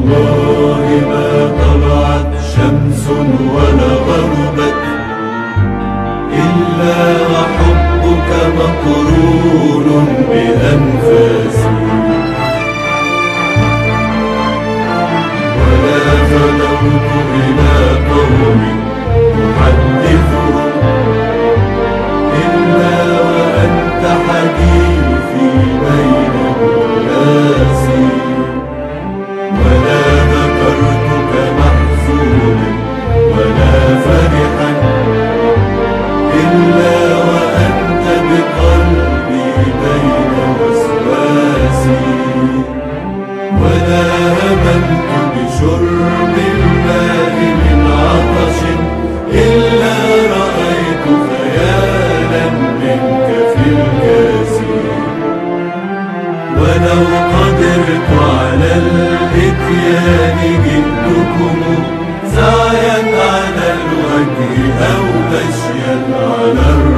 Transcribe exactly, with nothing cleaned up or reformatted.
والله ما طلعت شمس ولا غربت إلا وحبك مقرون بأنفاسي، ولا غدوت إلى قوم أحدثهم إلا وأنت حديثي بين الناس، ولا ذكرتك محزونا ولا فرحا إلا وأنت بقلبي بين وسواسي، ولا هممت بشرب الماء من عطش إلا رأيت خيالا منك في الكاس، ولو قدرت على الإتيان جئتكم سعيا على الوجه أو مشيا على الرأس.